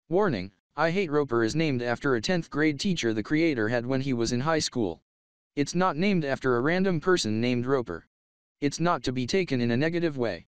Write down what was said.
Warning, IHateRoper is named after a 10th grade teacher the creator had when he was in high school. It's not named after a random person named Roper. It's not to be taken in a negative way.